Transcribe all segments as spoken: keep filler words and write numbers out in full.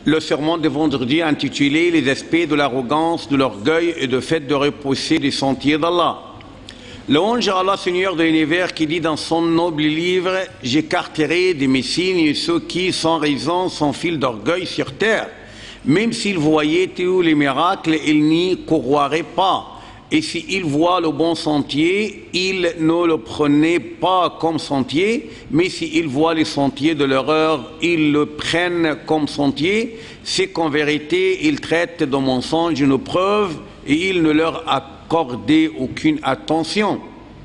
le sermon de vendredi intitulé « Les aspects de l'arrogance, de l'orgueil et de fait de repousser des sentiers d'Allah ». Louange à Allah, Seigneur de l'univers, qui dit dans son noble livre « J'écarterai de mes signes ceux qui, sans raison, s'enfilent d'orgueil sur terre. Même s'ils voyaient tous les miracles, ils n'y croiraient pas. Et s'ils voient le bon sentier, ils ne le prenaient pas comme sentier, mais s'ils voient les sentiers de l'erreur, ils le prennent comme sentier. C'est qu'en vérité, ils traitent de mensonges une preuve et ils ne leur accordaient aucune attention.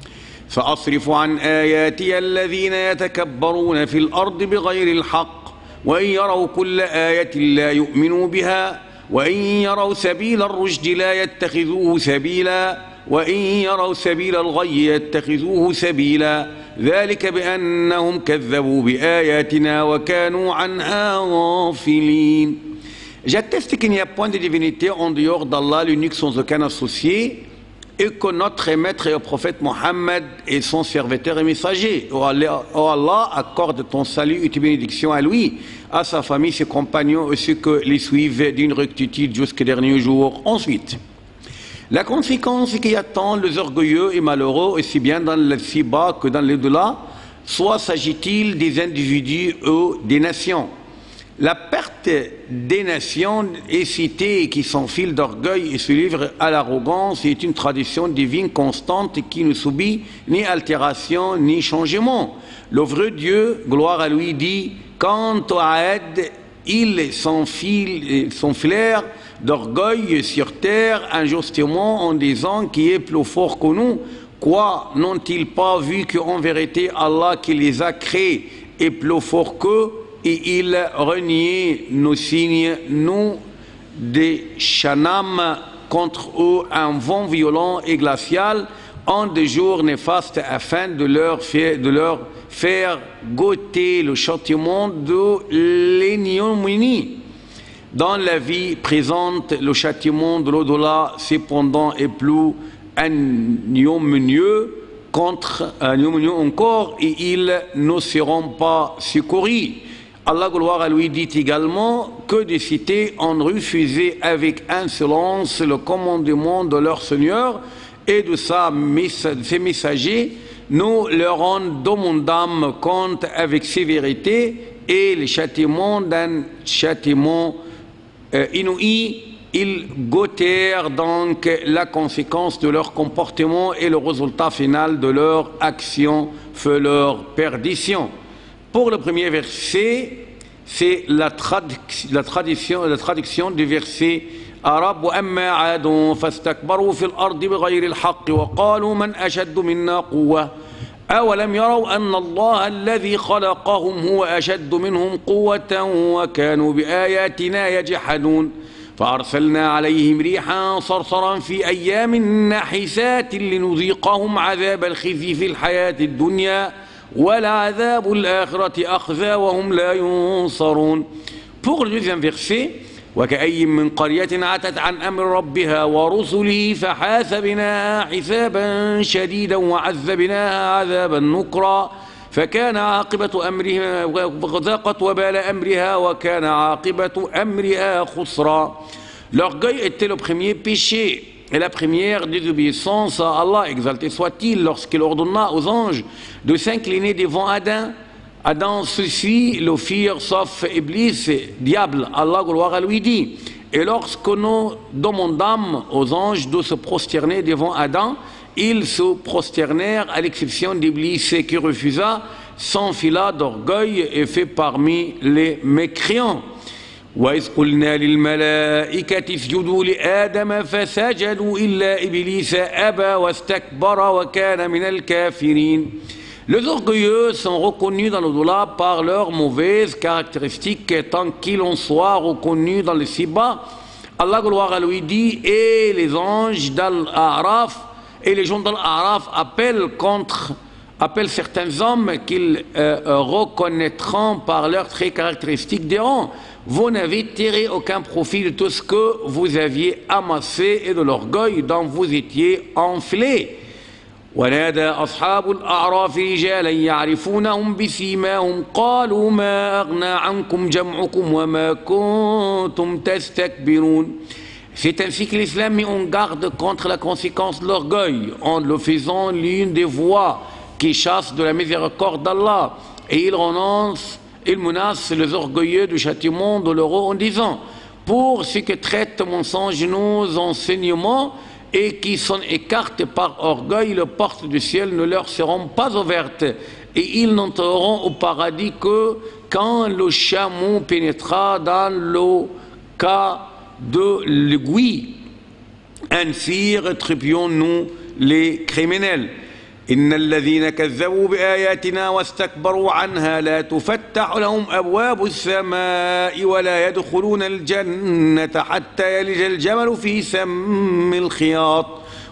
فأصرف عن آياتي الذين يتكبرون في الأرض بغير الحق وإن يروا كل آية لا يؤمنوا بها وإن يروا سبيل الرشد لا يتخذوه سبيلا وإن يروا سبيل الغي يتخذوه سبيلا ذلك بأنهم كذبوا بآياتنا وكانوا عنها غافلين. J'atteste qu'il n'y a point de divinité en dehors d'Allah, l'unique sans aucun associé, et que notre maître et le prophète Mohammed est son serviteur et messager. Oh Allah, oh Allah, accorde ton salut et tes bénédictions à lui, à sa famille, ses compagnons et ceux que les suivent d'une rectitude jusqu'au dernier jour. Ensuite, la conséquence qui attend les orgueilleux et malheureux, aussi bien dans le ci-bas que dans l'au-delà, soit s'agit-il des individus ou des nations. La perte des nations est citée qui s'enfilent d'orgueil et se livrent à l'arrogance est une tradition divine constante qui ne subit ni altération ni changement. Le vrai Dieu, gloire à lui, dit « Quant à Aïd, ils s'enfilèrent d'orgueil sur terre injustement en disant qui est plus fort que nous. Quoi, n'ont-ils pas vu qu'en vérité Allah qui les a créés est plus fort qu'eux et il reniait nos signes, nous déchaînâmes contre eux un vent violent et glacial en des jours néfastes afin de leur faire, de leur faire goûter le châtiment de l'ignominie. Dans la vie présente, le châtiment de l'au-delà, cependant, est plus ignominieux contre ignominieux encore et ils ne seront pas secourus. Allah, gloire à lui, dit également que des cités ont refusé avec insolence le commandement de leur Seigneur et de sa, ses messagers. Nous leur en demandâmes compte avec sévérité et le châtiment d'un châtiment euh, inouï. Ils goûtèrent donc la conséquence de leur comportement et le résultat final de leur action fut leur perdition. Pour le premier verset, c'est la, trad la, tradition, la traduction du verset arabe وَأَمَّا عَادٌ فَاسْتَكْبَرُوا فِي الْأَرْضِ بِغَيْرِ الْحَقِّ وَقَالُوا مَنْ أَشَدُّ مِنَّا قُوَّةً أَوَلَمْ يَرَوْا أَنَّ اللَّهَ الَّذِي خَلَقَهُمْ هُوَ أَشَدُّ مِنْهُمْ قُوَّةً وَكَانُوا بِآيَاتِنَا يَجْحَدُونَ فأرسلنا عليهم ريحا صرصرا في أيام نحسات لنذيقهم عذاب الخزي في الحياة الدنيا وَلَعَذَابُ الْآخِرَةِ أَخْزَى وَهُمْ لَا يُنصَرُونَ. Pour le deuxième verset, وَكَأَيٍّ مِّن قَرْيَةٍ عَتَتْ عَنْ أَمْرِ رَبِّهَا وَرُسُلِهِ فَحَاسَبْنَاهَا حِسَابًا شَدِيدًا وَعَذَّبْنَاهَا عَذَابًا نُكْرًا فَكَانَ عَاقِبَةُ أَمْرِهَا وَذَاقَتْ وَبَالَ أَمْرِهَا وَكَانَ عَاقِبَةُ أَمْرِهَا خُسْرًا. L'orgueil était le premier péché et la première désobéissance à Allah, exalté soit-il, lorsqu'il ordonna aux anges de s'incliner devant Adam. Adam ceux-ci le firent sauf Iblis, diable. Allah, gloire à lui, dit et lorsque nous demandâmes aux anges de se prosterner devant Adam, ils se prosternèrent à l'exception d'Iblis qui refusa, s'enfila d'orgueil et fait parmi les mécréants. وَإِذْ قُلْنَا لِلْمَلَائِكَةِ اسْجُدُوا لِآدَمَ فَسَجَدُوا إِلَّا إِبْلِيسَ أَبَى وَاسْتَكْبَرَ وَكَانَ مِنَ الْكَافِرِينَ. Les orgueilleux sont reconnus dans l'au-delà par leurs mauvaises caractéristiques tant qu'ils en soient reconnus dans le ci-bas. Allah, gloire à lui, dit et les anges d'Al-A'raf et les gens d'Al-A'raf appellent contre appellent certains hommes qu'ils euh, reconnaîtront par leurs traits caractéristiques des rangs. Vous n'avez tiré aucun profit de tout ce que vous aviez amassé et de l'orgueil dont vous étiez enflés. ونادى أصحاب الأعراف رجالا يعرفونهم بسيماهم قالوا ما أغنى عنكم جمعكم وما كنتم تستكبرون. C'est ainsi que l'islam met en garde contre la conséquence de l'orgueil en le faisant l'une des voies qui chassent de la miséricorde d'Allah, et il renonce, il menace les orgueilleux du châtiment de l'euro en disant: pour ceux qui traitent mensonge nos enseignements et qui s'en écartent par orgueil, les portes du ciel ne leur seront pas ouvertes, et ils n'entreront au paradis que quand le chameau pénétrera dans le cas de l'aiguille. Ainsi rétribuons-nous les criminels. إن الذين كذبوا بآياتنا واستكبروا عنها لا تفتح لهم أبواب السماء ولا يدخلون الجنة حتى يلج الجمل في سم الخياط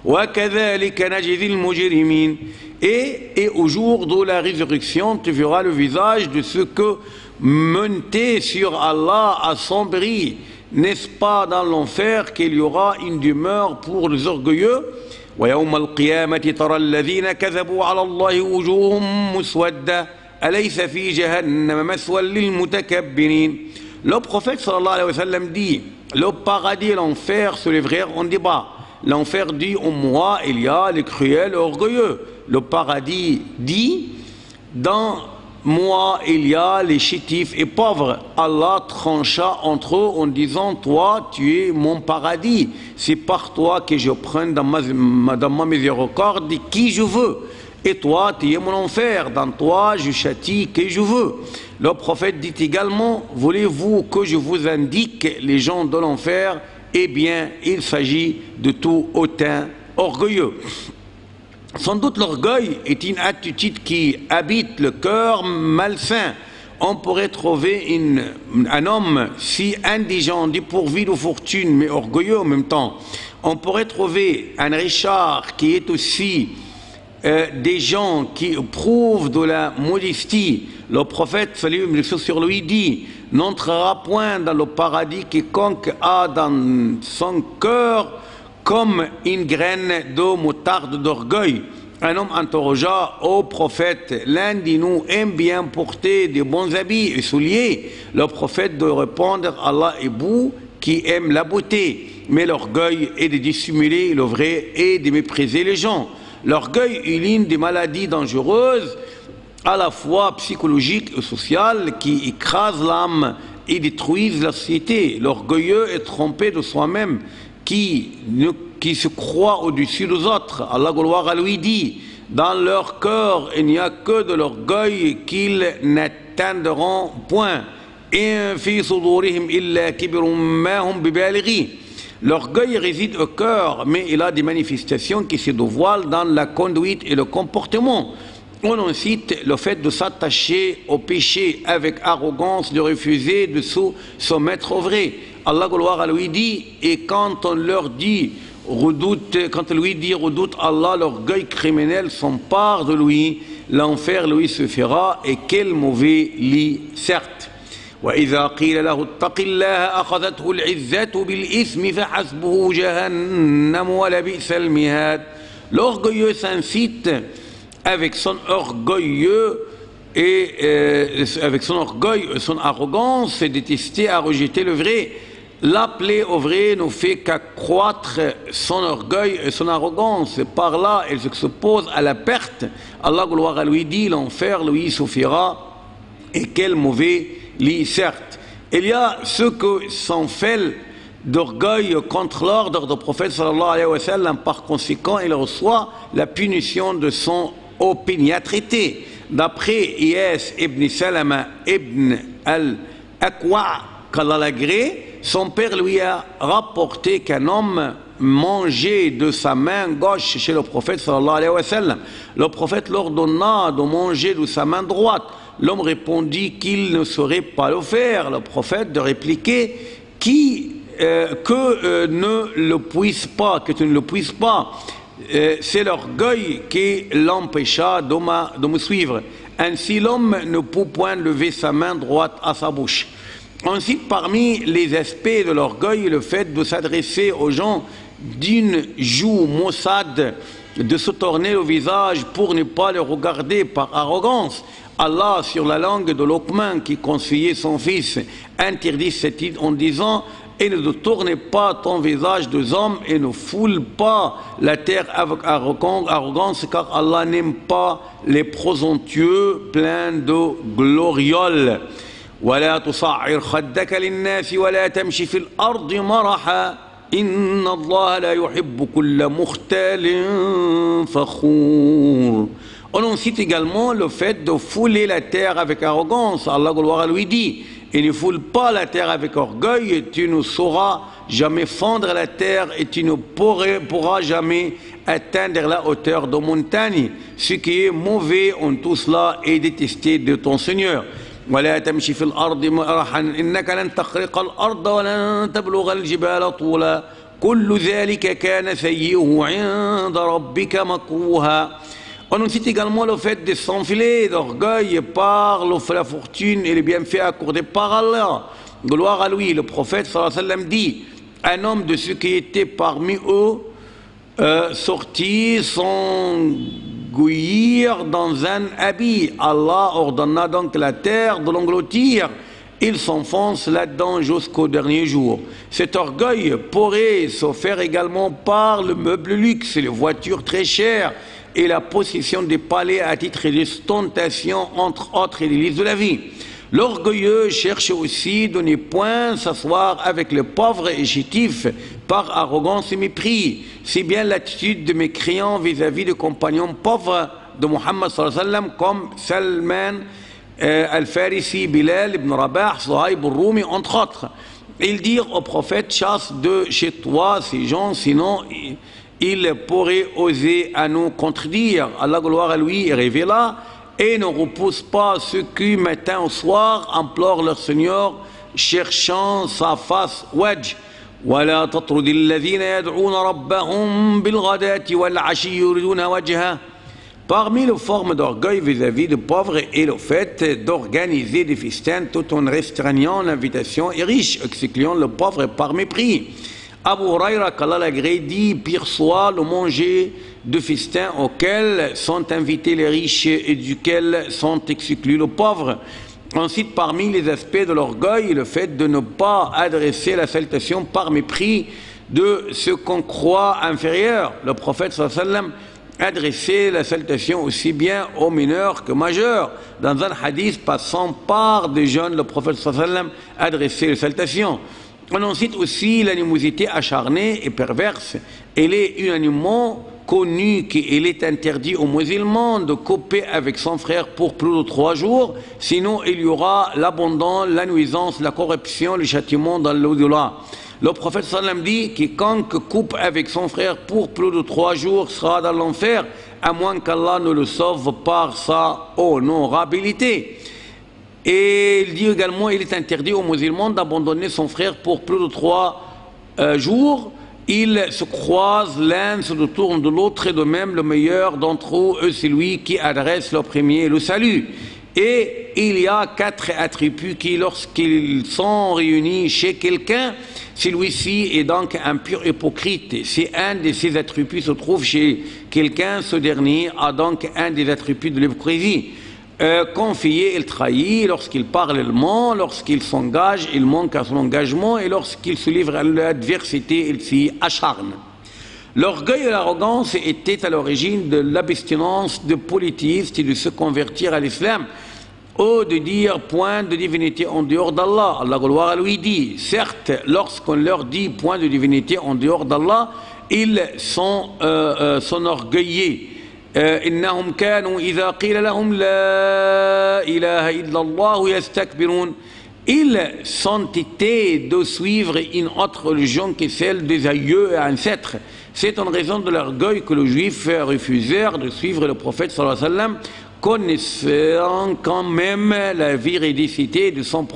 وكذلك نجزي المجرمين. Et, et au jour de la résurrection, tu verras le visage de ceux que montés sur Allah assombris. N'est-ce pas dans l'enfer qu'il y aura une demeure pour les orgueilleux? ويوم القيامة ترى الذين كذبوا على الله وجوههم مسودة أليس في جهنم مثوى للمتكبرين. Le prophète sallallahu alayhi wa sallam dit: le paradis et l'enfer se lèveront en débat. L'enfer dit: en moi il y a les cruels orgueilleux. Le paradis dit: dans moi il y a les chétifs et pauvres. Allah trancha entre eux en disant: toi tu es mon paradis, c'est par toi que je prends dans ma, dans ma miséricorde qui je veux, et toi tu es mon enfer, dans toi je châtie qui je veux. Le prophète dit également: voulez-vous que je vous indique les gens de l'enfer? Eh bien il s'agit de tout hautain orgueilleux. Sans doute l'orgueil est une attitude qui habite le cœur malsain. On pourrait trouver une, un homme si indigent, dépourvu de fortune, mais orgueilleux en même temps. On pourrait trouver un Richard qui est aussi euh, des gens qui prouvent de la modestie. Le prophète, salut sur lui, dit: n'entrera point dans le paradis quiconque a dans son cœur comme une graine de moutarde d'orgueil. Un homme interrogea: ô prophète, l'un de nous aime bien porter de bons habits et souliers. Le prophète de répondre: Allah est beau qui aime la beauté, mais l'orgueil est de dissimuler le vrai et de mépriser les gens. L'orgueil est l'une des maladies dangereuses, à la fois psychologiques et sociales, qui écrasent l'âme et détruisent la société. L'orgueilleux est trompé de soi-même, qui, qui se croit au-dessus des autres. Allah gloire lui dit: dans leur cœur il n'y a que de l'orgueil qu'ils n'atteindront point. L'orgueil réside au cœur, mais il a des manifestations qui se dévoilent dans la conduite et le comportement. On en cite le fait de s'attacher au péché avec arrogance, de refuser de se soumettre au vrai. Allah gloire lui dit: et quand on leur dit redoute, quand lui dit redoute Allah, l'orgueil criminel s'empare de lui, l'enfer lui se fera, et quel mauvais lit, certes. وإذا قيل له اتق الله أخذته العزة بالإثم فحسبه جهنم ولبئس المهاد. L'orgueilleux s'incite avec son orgueilleux et euh, avec son orgueil, son arrogance, c'est détester à rejeter le vrai. L'appeler au vrai ne fait qu'accroître son orgueil et son arrogance. Par là, elle s'oppose à la perte. Allah gloire lui dit: l'enfer lui souffrira, et quel mauvais lit, certes. Il y a ceux qui s'enfèlent d'orgueil contre l'ordre du prophète sallallahu alayhi wa sallam. Par conséquent, il reçoit la punition de son opiniâtreté. D'après Iyas ibn Salama ibn al-Aqwa, qu'Allah l'agrée, son père lui a rapporté qu'un homme mangeait de sa main gauche chez le prophète sallallahu alayhi wa sallam. Le prophète l'ordonna de manger de sa main droite. L'homme répondit qu'il ne saurait pas le faire. Le prophète de répliquer qui, euh, que euh, ne le puisse pas, que tu ne le puisses pas. Euh, c'est l'orgueil qui l'empêcha de, ma, de me suivre. Ainsi l'homme ne peut point lever sa main droite à sa bouche. Ensuite, parmi les aspects de l'orgueil, le fait de s'adresser aux gens d'une joue maussade de se tourner le visage pour ne pas le regarder par arrogance. Allah, sur la langue de Luqman qui conseillait son fils, interdit cette idée en disant: et ne tourne pas ton visage des hommes et ne foule pas la terre avec arrogance, car Allah n'aime pas les présomptueux pleins de glorioles. ولا تصعر خدك للناس ولا تمشي في الأرض مرحا إن الله لا يحب كل مختال فخور. On cite également le fait de fouler la terre avec arrogance. Allah gloire lui dit: et ne foule pas la terre avec orgueil, et tu ne sauras jamais fendre la terre, et tu ne pourras, pourras jamais atteindre la hauteur de montagne. Ce qui est mauvais en tout cela est détesté de ton Seigneur. ولا تمشي في الأرض مرحا إنك لن تخرق الأرض ولن تبلغ الجبال طولا كل ذلك كان سيئه عند ربك مكروها. On cite également le fait de s'enfiler d'orgueil par la fortune et les bienfaits accordés par Allah. Gloire à lui, le prophète sallallahu alayhi wa sallam dit: un homme de ceux qui étaient parmi eux euh, sortit s'engouillir dans un habit. Allah ordonna donc la terre de l'engloutir. Il s'enfonce là-dedans jusqu'au dernier jour. Cet orgueil pourrait se faire également par le meuble luxe, les voitures très chères et la possession des palais à titre d'ostentation, entre autres délices de la vie. L'orgueilleux cherche aussi de ne point s'asseoir avec les pauvres et chétifs par arrogance et mépris. C'est bien l'attitude de mécréants vis-à-vis des compagnons pauvres de Muhammad sallallahu alayhi wa sallam, comme Salman euh, al-Farisi, Bilal ibn Rabah, Suhaib al-Rumi, entre autres. Ils dirent au prophète: chasse de chez toi ces gens, sinon il pourrait oser à nous contredire. Allah gloire à lui révéla: et ne repousse pas ceux qui matin au soir implorent leur Seigneur cherchant sa face. Wajh ولا تطرد الذين يدعون ربهم بالغداة والعشي يريدون وجهه. Parmi les formes d'orgueil vis-à-vis des pauvres est le fait d'organiser des festins tout en restreignant l'invitation et riches, excluant le pauvre par mépris. Abu Huraira, qu'Allah l'agrée, dit: pire soit le manger de festins auxquels sont invités les riches et duquel sont exclus les pauvres. Ensuite, parmi les aspects de l'orgueil, le fait de ne pas adresser la salutation par mépris de ce qu'on croit inférieur. Le prophète sallallahu alayhi wa sallam adressait la salutation aussi bien aux mineurs que majeurs. Dans un hadith passant par des jeunes, le prophète sallallahu alayhi wa sallam adressait la salutation. On en cite aussi l'animosité acharnée et perverse. Elle est unanimement connue qu'il est interdit aux musulmans de couper avec son frère pour plus de trois jours, sinon il y aura l'abandon, la nuisance, la corruption, le châtiment dans l'au-delà. Le prophète sallam dit: quiconque coupe avec son frère pour plus de trois jours sera dans l'enfer, à moins qu'Allah ne le sauve par sa honorabilité. Et il dit également: il est interdit aux musulmans d'abandonner son frère pour plus de trois euh, jours. Ils se croisent, l'un se détourne de l'autre, et de même le meilleur d'entre eux, c'est lui qui adresse le premier le salut. Et il y a quatre attributs qui, lorsqu'ils sont réunis chez quelqu'un, celui-ci est donc un pur hypocrite. Si un de ces attributs se trouve chez quelqu'un, ce dernier a donc un des attributs de l'hypocrisie. Euh, confié, il trahit; lorsqu'il parle, il ment; lorsqu'il s'engage, il manque à son engagement; et lorsqu'il se livre à l'adversité, il s'y acharne. L'orgueil et l'arrogance étaient à l'origine de l'abstinence de polythéistes et de se convertir à l'islam, ou de dire point de divinité en dehors d'Allah. Allah gloire à lui dit: certes, lorsqu'on leur dit point de divinité en dehors d'Allah, ils sont euh, euh, s'enorgueillent. إنهم كانوا إذا قيل لهم لا إله إلا الله يستكبرون. Ils sont été de suivre une autre religion que celle des aïeux et ancêtres. C'est en raison de l'orgueil que les Juifs refusèrent de suivre le prophète sallallahu alayhi wa sallam, connaissant quand même la véridicité de son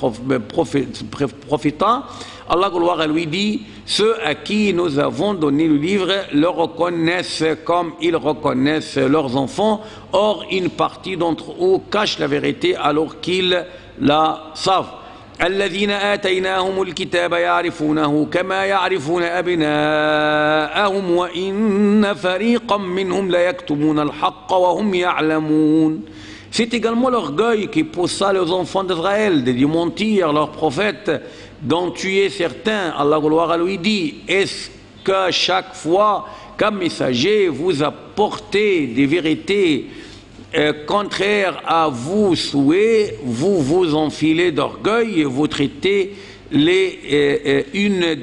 prophète. Allah gloire à lui dit: ceux à qui nous avons donné le livre le reconnaissent comme ils reconnaissent leurs enfants. Or, une partie d'entre eux cache la vérité alors qu'ils la savent. الذين آتيناهم الكتاب يعرفونه كما يعرفون أبناءهم وإن فريقا منهم ليكتمون الحق وهم يعلمون. C'est également l'orgueil qui poussa les enfants d'Israël de lui mentir, leur prophète, d'en tuer certains. Allah gloire à lui dit, est-ce qu'à chaque fois qu'un messager vous apportez des vérités euh, contraires à vos souhaits, vous vous enfilez d'orgueil et vous traitez les, euh, une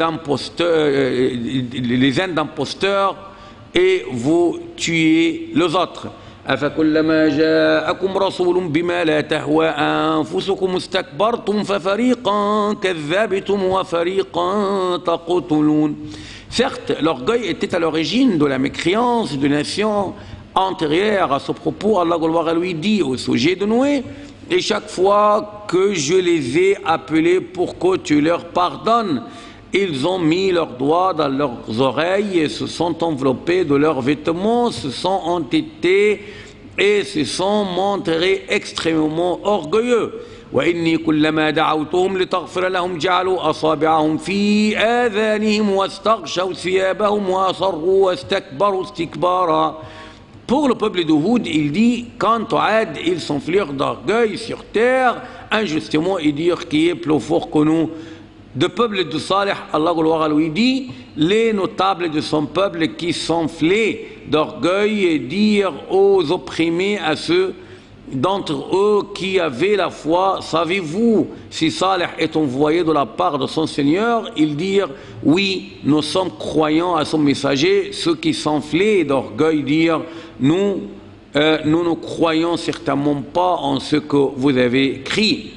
euh, les uns d'imposteurs et vous tuez les autres. أفكلما جاءكم رسول بما لا تهوى أنفسكم استكبرتم ففريقا كذبتم وفريقا تقتلون. Certes, l'orgueil était à l'origine de la mécréance de nations antérieures. À ce propos, Allah gloire lui dit au sujet de Noé, et chaque fois que je les ai appelés pour que tu leur pardonnes, ils ont mis leurs doigts dans leurs oreilles et se sont enveloppés de leurs vêtements, se sont entêtés et se sont montrés extrêmement orgueilleux. وإني كلما دعوتهم لتغفر لهم جعلوا أصابعهم في آذانهم واستغشوا ثيابهم وأصروا واستكبروا استكبارا. Pour le peuple de Hud, il dit, quant aux Ad, ils s'enflirent d'orgueil sur terre, injustement, et dire qui est plus fort que nous. De peuple de Salih, Allah gloire lui dit, les notables de son peuple qui s'enflaient d'orgueil et dire aux opprimés, à ceux d'entre eux qui avaient la foi, savez-vous si Salih est envoyé de la part de son Seigneur? Ils dirent, oui, nous sommes croyants à son messager. Ceux qui s'enflaient d'orgueil dirent, nous, euh, nous ne croyons certainement pas en ce que vous avez écrit.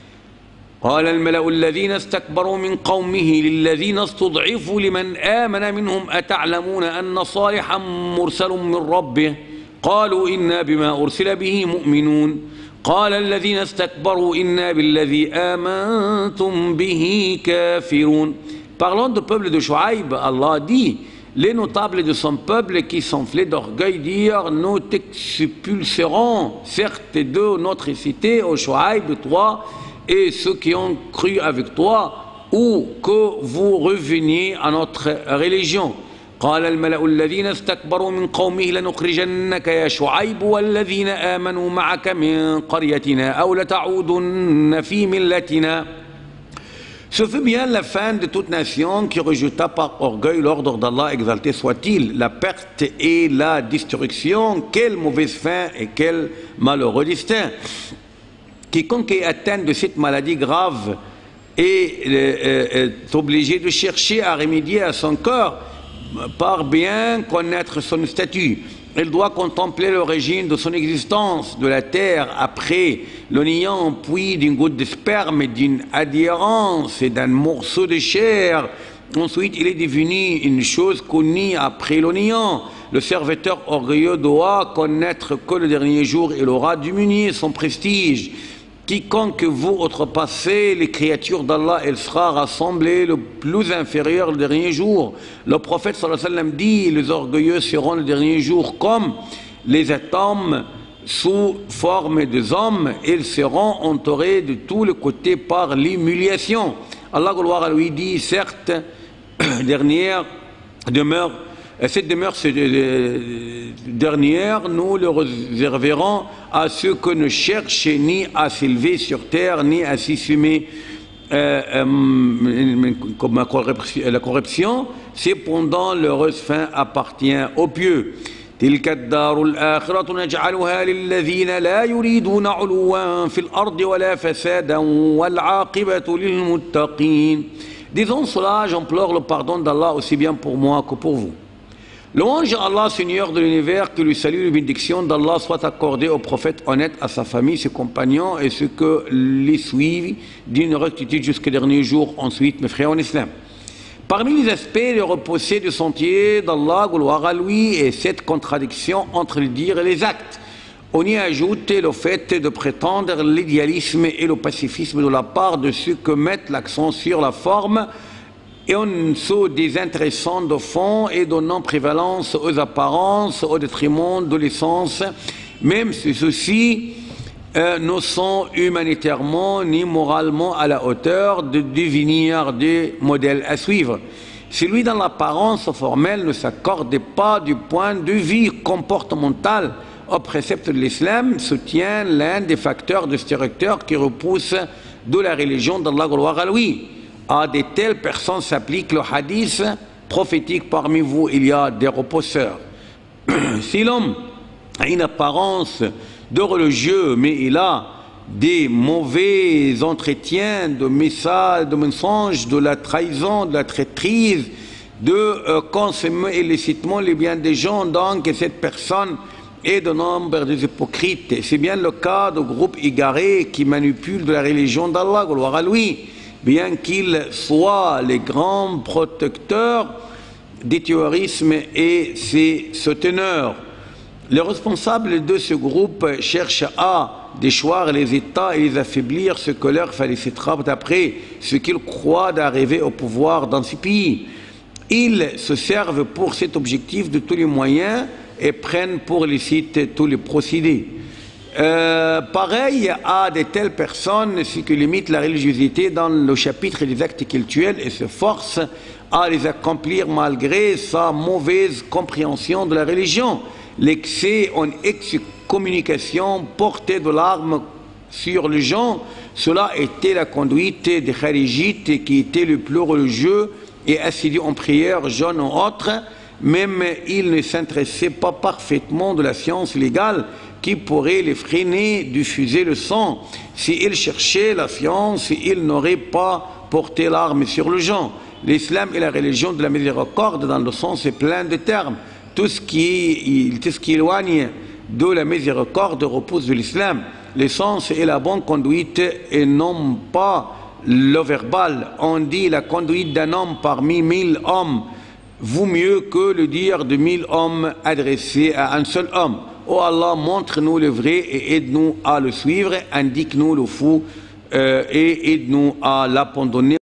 قال الملأ الذين استكبروا من قومه للذين استضعفوا لمن آمن منهم أتعلمون أن صالحا مرسل من ربه قالوا إنا بما أرسل به مؤمنون قال الذين استكبروا إنا بالذي آمنتم به كافرون. Parlant du peuple de Shuaïb, Allah dit, les notables de son peuple qui s'enflaient d'orgueil dirent, nous t'expulserons certes de notre cité, au Shuaïb, de toi, et ceux qui ont cru avec toi, ou que vous reveniez à notre religion. قال الملأ الذين استكبروا من قومه لنخرجنك يا شعيب والذين آمنوا معك من قريتنا أو لتعودن في ملتنا. Ce fut bien la fin de toute nation qui rejeta par orgueil l'ordre d'Allah, exalté soit-il, la perte et la destruction. Quelle mauvaise fin et quel malheureux destin. Quiconque est atteint de cette maladie grave est, est, est obligé de chercher à remédier à son corps par bien connaître son statut. Il doit contempler l'origine de son existence, de la terre, après le niant, puis d'une goutte de sperme, d'une adhérence et d'un morceau de chair. Ensuite, il est devenu une chose connue après le niant. Le serviteur orgueilleux doit connaître que le dernier jour, il aura diminué son prestige. Quiconque vous outrepassez les créatures d'Allah, elle sera rassemblée le plus inférieur le dernier jour. Le prophète sallallahu alayhi wa sallam dit, les orgueilleux seront le dernier jour comme les atomes sous forme des hommes, ils seront entourés de tous les côtés par l'humiliation. Allah gloire lui dit, certes, dernière demeure, cette demeure dernière, nous le réserverons à ceux que ne cherchent ni à s'élever sur terre, ni à s'y fumer euh, euh, comme la corruption. Cependant, l'heureuse fin appartient aux pieux. تلك الدار الآخرة نجعلها للذين لا يريدون علوا في الأرض ولا فسادا والعاقبة للمتقين. Disons cela, j'implore le pardon d'Allah aussi bien pour moi que pour vous. Louange à Allah, Seigneur de l'univers, que le salut et la bénédiction d'Allah soient accordés au prophète honnête, à sa famille, ses compagnons et ceux que les suivent d'une rectitude jusqu'au dernier jour. Ensuite, mes frères en islam. Parmi les aspects les reposés du sentier d'Allah, gloire à lui, et cette contradiction entre les dires et les actes. On y ajoute le fait de prétendre l'idéalisme et le pacifisme de la part de ceux qui mettent l'accent sur la forme et en se désintéressant de fond et donnant prévalence aux apparences au détriment de l'essence, même si ceux-ci euh, ne sont humanitairement ni moralement à la hauteur de devenir des modèles à suivre. Celui dans l'apparence formelle ne s'accorde pas du point de vue comportemental au précepte de l'islam, soutient l'un des facteurs destructeurs qui repoussent de la religion d'Allah, gloire à lui. À de telles personnes s'applique le hadith prophétique: parmi vous il y a des repousseurs. Si l'homme a une apparence de religieux, mais il a des mauvais entretiens, de messages, de mensonges, de la trahison, de la traîtrise, de euh, consommer illicitement les biens des gens, donc cette personne est de nombre des hypocrites. C'est bien le cas de groupes égarés qui manipulent de la religion d'Allah, gloire à lui, bien qu'ils soient les grands protecteurs du terrorisme et ses souteneurs. Les responsables de ce groupe cherchent à déchoir les États et les affaiblir, ce que leur félicitera d'après ce qu'ils croient d'arriver au pouvoir dans ces pays. Ils se servent pour cet objectif de tous les moyens et prennent pour licite tous les procédés. Euh, pareil à de telles personnes, ce qui limite la religiosité dans le chapitre des actes cultuels et se force à les accomplir malgré sa mauvaise compréhension de la religion. L'excès en excommunication portait de l'arme sur les gens. Cela était la conduite des kharijites qui étaient le plus religieux et assidus en prière, jeunes ou autres. Même ils ne s'intéressaient pas parfaitement de la science légale qui pourrait les freiner, diffuser le sang. S'ils cherchaient la science, ils n'auraient pas porté l'arme sur les gens. L'islam est la religion de la miséricorde dans le sens plein de termes. Tout ce qui, tout ce qui éloigne de la miséricorde repose de l'islam. L'essence est la bonne conduite et non pas le verbal. On dit la conduite d'un homme parmi mille hommes vaut mieux que le dire de mille hommes adressés à un seul homme. Oh Allah, montre-nous le vrai et aide-nous à le suivre, indique-nous le faux euh, et aide-nous à l'abandonner.